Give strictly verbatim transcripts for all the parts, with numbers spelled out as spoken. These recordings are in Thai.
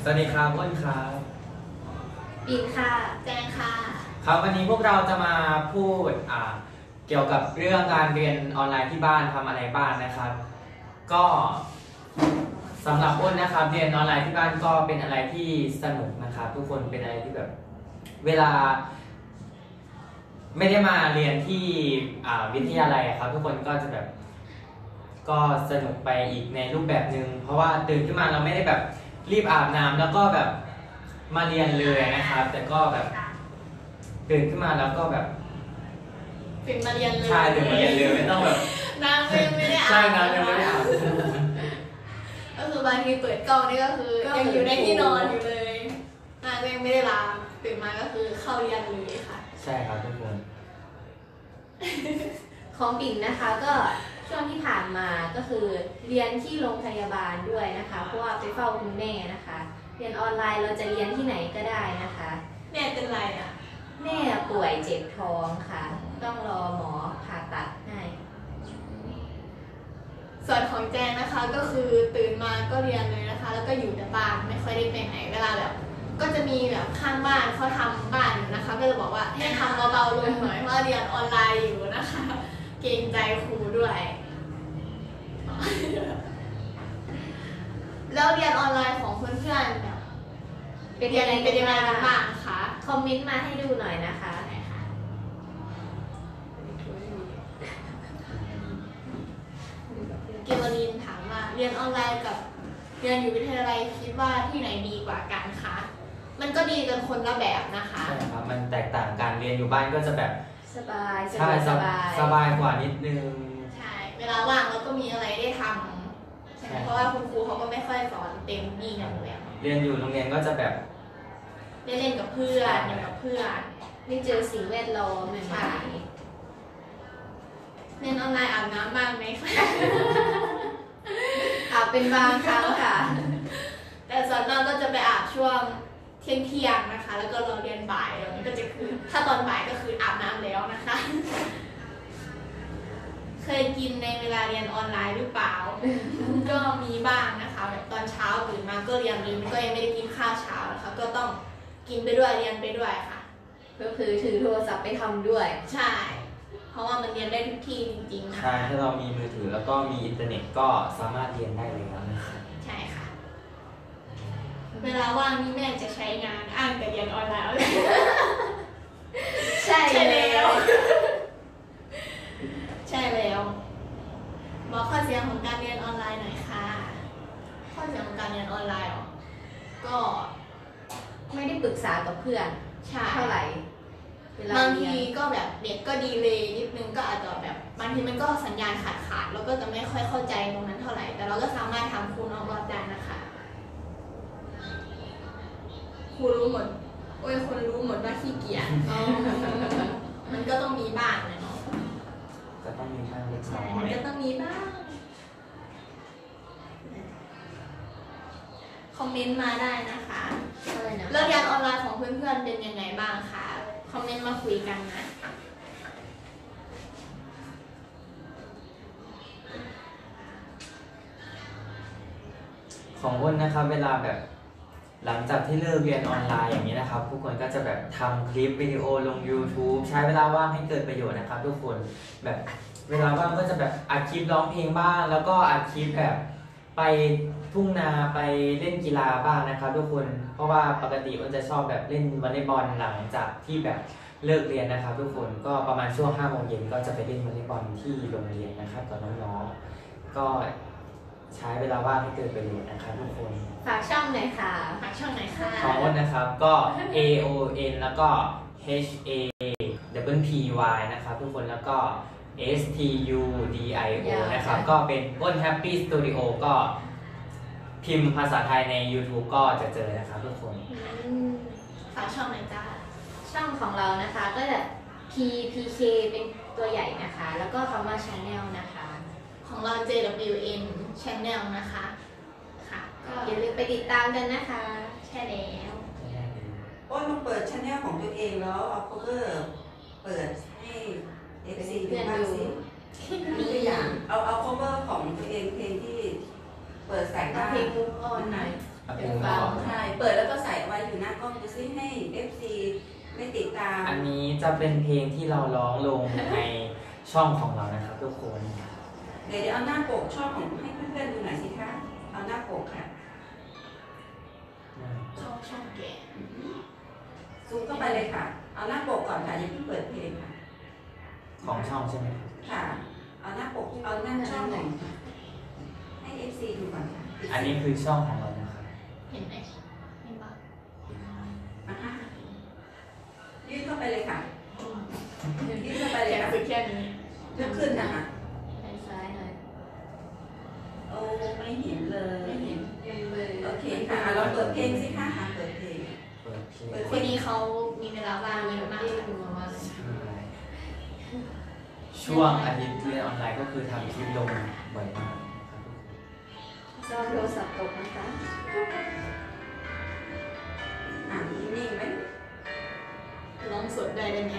วัสดีครับอ้นครับปิ่นค่ะแจงค่ะครับวันนี้พวกเราจะมาพูดอ่าเกี่ยวกับเรื่องการเรียนออนไลน์ที่บ้านทำอะไรบ้างนะครับก็สำหรับอ้นนะครับเรียนออนไลน์ที่บ้านก็เป็นอะไรที่สนุกนะครับทุกคนเป็นอะไรที่แบบเวลาไม่ได้มาเรียนที่วิทยาลัยครับทุกคนก็จะแบบก็สนุกไปอีกในรูปแบบหนึ่งเพราะว่าตื่นขึ้นมาเราไม่ได้แบบรีบอาบน้ำแล้วก็แบบมาเรียนเลยนะครับแต่ก็แบบตื่นขึ้นมาแล้วก็แบบตื่นมาเรียนเลยใช่ตื่นมาเรียนเลยไม่ต้องแบบน้ำยังไม่ได้อาบใช่น้ำยังไม่ได้อาบก็คือบางทีเปิดกล้องนี่ก็คือยังอยู่ในที่นอนอยู่เลยน้ำยังไม่ได้ล้างตื่นมาก็คือเข้าเรียนเลยค่ะใช่ครับทุกคนของปิ่นนะคะก็ช่วงที่ผ่านมาก็คือเรียนที่โรงพยาบาลด้วยนะคะเพราะว่าไปเฝ้าคุณแม่นะคะเรียนออนไลน์เราจะเรียนที่ไหนก็ได้นะคะแม่เป็นไรอ่ะแม่ป่วยเจ็บท้องค่ะต้องรอหมอผ่าตัดให้ส่วนของแจงนะคะก็คือตื่นมาก็เรียนเลยนะคะแล้วก็อยู่แต่บ้านไม่ค่อยได้ไปไหนเวลาแบบก็จะมีแบบข้างบ้านเขาทำบ้านอยู่นะคะก็จะบอกว่าให้ทำเบาๆลงหน่อยเพราะเรียนออนไลน์อยู่นะคะเกรงใจครูด้วยแล้วเรียนออนไลน์ของเพื่อนๆแบบเป็นยังไงเป็นยังไงบ้างคะคอมเมนต์มาให้ดูหน่อยนะคะเกวลินถามว่าเรียนออนไลน์กับเรียนอยู่วิทยาลัยคิดว่าที่ไหนดีกว่ากันคะมันก็ดีกันคนละแบบนะคะใช่ครับมันแตกต่างกันเรียนอยู่บ้านก็จะแบบสบายใช่สบายสบายกว่านิดนึงใช่เวลาว่างเราก็มีอะไรได้ทำใช่เพราะว่าคุณครูเขาก็ไม่ค่อยสอนเต็มที่กันแล้วเรียนอยู่โรงเรียนก็จะแบบได้เล่นกับเพื่อนอยู่กับเพื่อนได้เจอสิ่งแวดล้อมใหม่เรียนออนไลน์อาบน้ำบ้างไหมคะอาบเป็นบางครั้งค่ะแต่ส่วนมากก็จะไปอาบช่วงเที่ยงเที่ยงนะคะแล้วก็เราเรียนบ่ายแล้วก็จะคือถ้าตอนบ่ายก็คืออาบน้ำแล้วนะคะเคยกินในเวลาเรียนออนไลน์หรือเปล่าก็มีบ้างนะคะแบบตอนเช้าตื่นมาก็เรียนเลยก็ยังไม่ได้กินข้าวเช้านะคะก็ต้องกินไปด้วยเรียนไปด้วยค่ะก็คือถือโทรศัพท์ไปทำด้วยใช่เพราะว่ามันเรียนได้ทุกที่จริงๆนะใช่ถ้าเรามีมือถือแล้วก็มีอินเทอร์เน็ตก็สามารถเรียนได้เลยนะครับใช่ค่ะเวลาว่างนี่แม่จะใช้งานอ้างแต่เรียนออนไลน์ใช่แล้วใช่แล้วบอกข้อเสียของการเรียนออนไลน์หน่อยค่ะข้อเสียของการเรียนออนไลน์ก็ไม่ได้ปรึกษากับเพื่อนเท่าไหร่บางทีก็แบบเด็กก็ดีเลยนิดนึงก็อาจจะแบบบางทีมันก็สัญญาณขาดขาดแล้วก็จะไม่ค่อยเข้าใจตรงนั้นเท่าไหร่แต่เราก็สามารถทำครูนอกรอบได้นะคะครูรู้หมดโอ้ยคนรู้หมดว่าขี้เกียจมันก็ต้องมีบ้างเลยเนาะก็ต้องมีบ้างเล็กน้อยมันก็ต้องมีบ้างคอมเมนต์มาได้นะคะแล้วเรียนออนไลน์ของเพื่อนๆเป็นยังไงบ้างคะคอมเมนต์มาคุยกันนะของอ้นนะครับเวลาแบบหลังจากที่เลิกเรียนออนไลน์อย่างนี้นะครับทุกคนก็จะแบบทำคลิปวิดีโอลง YouTube ใช้เวลาว่างให้เกิดประโยชน์นะครับทุกคนแบบเวลาว่างก็จะแบบอัดคลิปร้องเพลงบ้างแล้วก็อัดคลิปแบบไปทุ่งนาไปเล่นกีฬาบ้างนะครับทุกคนเพราะว่าปกติอ้นจะชอบแบบเล่นวอลเลย์บอลหลังจากที่แบบเลิกเรียนนะครับทุกคนก็ประมาณช่วงห้าโมงเย็นก็จะไปเล่นวอลเลย์บอลที่โรงเรียนนะครับกับน้องๆก็ใช้เวลาว่างให้เกิดประโยชน์นะครับทุกคนฝากช่องหน่อยค่ะฝากช่องไหนค่ะของอ้นนะครับก็ A O N แล้วก็ H A W P Y นะครับทุกคนแล้วก็ S T U D I O นะครับก็เป็นอ้น Happy Studio ก็พิมพ์ภาษาไทยใน YouTube ก็จะเจอนะครับทุกคนฝากช่องไหนจ้าช่องของเรานะคะก็จะ P P K เป็นตัวใหญ่นะคะแล้วก็คำว่า Channel นะคะของเรา J W N Channel นะคะค่ะก็อย่าลืมไปติดตามกันนะคะใช่แล้วอ้นมาเปิด Channel ของตัวเองแล้วเอา cover เปิดให้ เอฟ ซี ดูบ้างสิมีตัวอย่างเอาเอา cover ของตัวเองเพลงที่เปิดใส่บ้างเพลงมุกออนหน่อยเพลงฟัของ งใช่เปิดแล้วก็ใส่ไว้อยู่หน้ากล้องดูซิให้ เอฟ ซี ได้ติดตามอันนี้จะเป็นเพลงที่เราร้องลงในช่องของเรานะครับทุกคนเดี๋ยวเดี๋ยวเอาหน้าปกช่องของให้เพื่อนๆดูหน่อยสิคะเอาหน้าปกค่ะช่องช่องแก่ซูมเข้าไปเลยค่ะ เอาหน้าปกก่อนค่ะอย่าเพิ่งเปิดเพลงค่ะของช่องใช่ไหมค่ะ เอาหน้าปกเอาหน้าช่องของให้ เอฟ ซี ดูก่อนค่ะอันนี้คือช่องของเรานะครับเห็นไหมเห็นปะอ่ะฮะยื่นเข้าไปเลยค่ะยื่นเข้าไปเลยแก่ค่ะสุดแค่นี้ลุกขึ้นนะคะไปซ้ายหน่อยโอ้ไม่เห็นเลยไม่เห็นยังเลยโอเคค่ะอ่ะเราเปิดเพลงสิคะอ่ะเปิดเพลงเปิดเพลงเปิดคนนี้เขามีเวลาว่างเยอะมากเรียกมาว่าอะไรใช่ช่วงอาทิตย์เรียนออนไลน์ก็คือทำคลิปลงบ่อยมากครับจอโทรศัพท์ตกนะคะอ่ะนิ่งๆไหมร้องสดได้ได้ไหม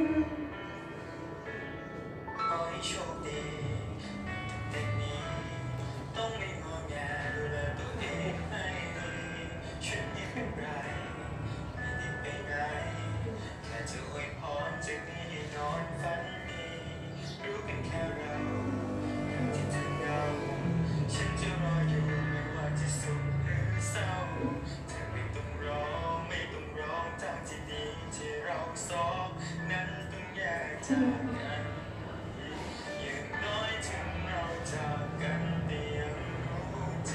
ขอให้โชคดีเด็กนี้ต้องไม่งอแงดูแลตัวเองให้ดีฉันไม่เป็นไรไม่ได้ไปไหนแค่จะอวยพรจากนี้ให้นอนฝันดีรู้กันแค่เราที่เธอเหงาฉันจะรออยู่ไม่ว่าจะสุขหรือเศร้าเธอไม่ต้องร้องไม่ต้องร้องทางที่ดีที่เราสองนั้นต้องแยกจากกัน อย่างน้อยถึงเราจากกันเดียวรู้ใจ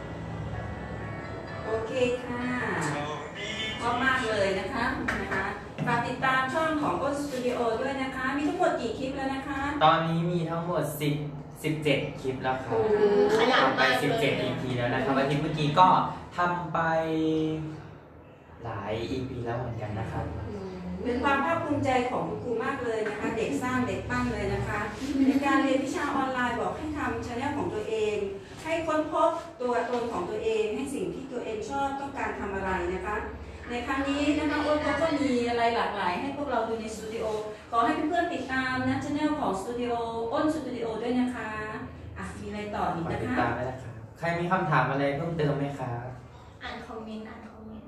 โอเคค่ะเท่านี้ชอบมากเลยนะคะนะคะฝากติดตามช่องของอ้นสตูดิโอด้วยนะคะ มีทั้งหมดกี่คลิปแล้วนะคะตอนนี้มีทั้งหมดสิบ สิบเจ็ดคลิปแล้วครับขยันทำไปมากสิบเลเจ็ดยอี พี แล้วนะครับอาทิตย์เมื่อกี้ก็ทำไปหลาย อี พี แล้วเหมือนกันนะครับเป็นความภาคภูมิใจของคุณครูมากเลยนะคะ เด็กสร้างเด็กปั้นเลยนะคะ ในการเรียนวิชาออนไลน์บอกให้ทำช anel ของตัวเอง ให้ค้นพบตัวตนของตัวเอง ให้สิ่งที่ตัวเองชอบต้องการทำอะไรนะคะ ในครั้งนี้นะคะอ้นก็มีอะไรหลากหลายให้พวกเราดูในสตูดิโอขอให้เพื่อนๆติดตามนะช anel ของสตูดิโออ้นสตูดิโอด้วยนะคะอ่ะมีอะไรต่ออีกมานะติดคะตามได้นะครับ ใครมีคำถามอะไรเพิ่มเติมไหมครับอ่านคอมเมนต์อ่านคอมเมนต์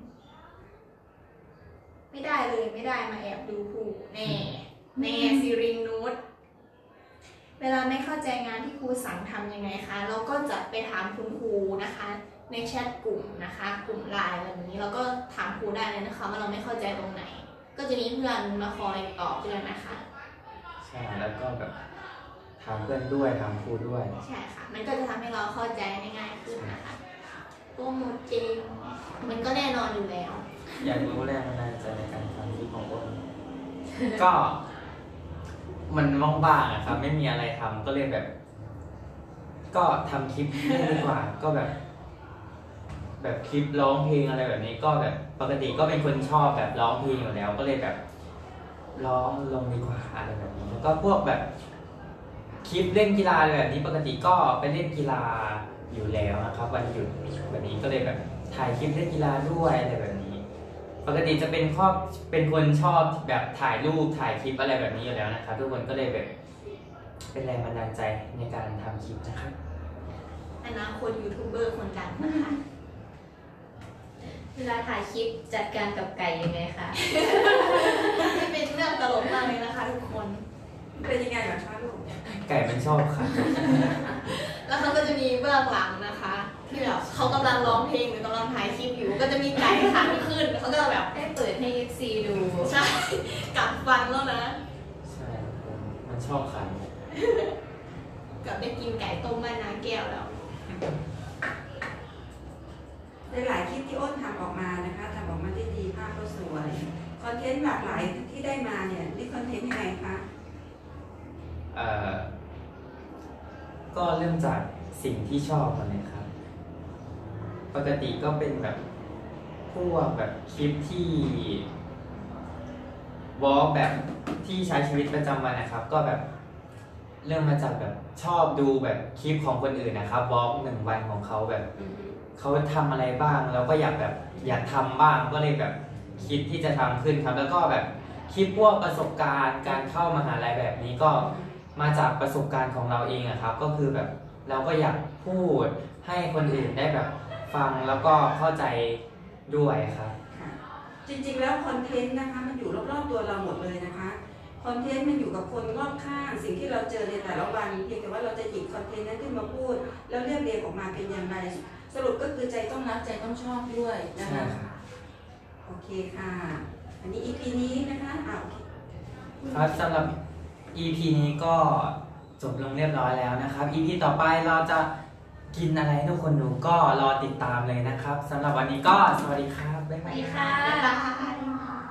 ไม่ได้เลยไม่ได้มาแอบดูครูแน่แน่ซีริงนูตเวลาไม่เข้าใจงานที่ครูสั่งทำยังไงคะเราก็จะไปถามคุณครูนะคะ ในแชทกลุ่มนะคะ กลุ่มไลน์อะไรแบบนี้เราก็ถามครูได้เลยนะคะว่าเราไม่เข้าใจตรงไหน ก็จะมีเพื่อนมาคอยตอบเพื่อนนะคะใช่ แล้วก็แบบถามเพื่อนด้วยถามครูด้วยใช่ค่ะ มันก็จะทำให้เราเข้าใจได้ง่ายขึ้นนะคะโปรโมทจริงมันก็แน่นอนอยู่แล้วอยากรู้แรงบันดาลใจในการทำคลิปของอ้น ก็ มันว่างๆอะครับ ไม่มีอะไรทำก็เลยแบบ ก็ทำคลิปดีกว่า ก็แบบ แบบคลิปร้องเพลงอะไรแบบนี้ ก็แบบปกติก็เป็นคนชอบแบบร้องเพลงอยู่แล้ว ก็เลยแบบร้องลงดีกว่าอะไรแบบนี้ แล้วก็พวกแบบคลิปเล่นกีฬาอะไรแบบนี้ ปกติก็ไปเล่นกีฬาอยู่แล้วนะครับ วันหยุดแบบนี้ก็เลยแบบถ่ายคลิปเล่นกีฬาด้วยอะไรแบบนี้ ปกติจะเป็นครอบเป็นคนชอบแบบถ่ายรูปถ่ายคลิปอะไรแบบนี้อยู่แล้วนะครับทุกคนก็เลยแบบเป็นแรงบันดาลใจในการทำคลิปนะครับอนาคตยูทูบเบอร์คนดังนะคะเวลาถ่ายคลิปจัดการกับไก่ยังไงคะที่เป็นเรื่องตลกมากเลยนะคะทุกคนเป็นยังไงเหรอคะลูกไก่มันชอบค่ะแล้วเขาก็จะมีเบื้องหลังนะคะ ที่แบบเขากำลังร้องเพลงหรือกำลังถ่ายคลิปอยู่ ก็จะมีไก่ขันขึ้นเขาก็จะแบบให้เปิดให้ เอฟ ซี ดูใช่กัดฟันแล้วนะใช่ผมมันชอบขันกับได้กินไก่ต้มแม่น้ำแก้วแล้วในหลายคลิปที่อ้นทำออกมานะคะทำออกมาได้ดีภาพก็สวยคอนเทนต์หลากหลายที่ได้มาเนี่ยนี่คอนเทนต์ยังไงคะเอ่อ ก็เริ่มจากสิ่งที่ชอบก่อนเลยครับ ปกติก็เป็นแบบพวกแบบคลิปที่วอล์กแบบที่ใช้ชีวิตประจำวันนะครับ ก็แบบเริ่มมาจากแบบชอบดูแบบคลิปของคนอื่นนะครับวอล์กหนึ่งวันของเขาแบบ เขาทำอะไรบ้างเราก็อยากแบบอยากทำบ้างก็เลยแบบคิดที่จะทำขึ้นครับ แล้วก็แบบคลิปพวกประสบการณ์การเข้ามหาลัยแบบนี้ก็มาจากประสบการณ์ของเราเองอะครับ ก็คือแบบเราก็อยากพูดให้คนอื่นได้แบบฟังแล้วก็เข้าใจด้วยครับค่ะจริงๆแล้วคอนเทนต์นะคะมันอยู่รอบๆตัวเราหมดเลยนะคะคอนเทนต์มันอยู่กับคนรอบข้างสิ่งที่เราเจอในแต่ละวันเพียงแต่ว่าเราจะหยิบคอนเทนต์นั้นขึ้นมาพูด แล้วเรียบเรียงออกมาเป็นอย่างไรสรุปก็คือใจต้องรักใจต้องชอบด้วยนะใช่คะครับโอเคค่ะ อันนี้ อี พี นี้นะคะอ่าโอเคครับสำหรับ อี พี นี้ก็จบลงเรียบร้อยแล้วนะครับ อี พี ต่อไปเราจะกินอะไรให้ทุกคนดูก็รอติดตามเลยนะครับสำหรับวันนี้ก็สวัสดีครับบ๊ายสบาวัสยดีค่ะบ๊ายบาย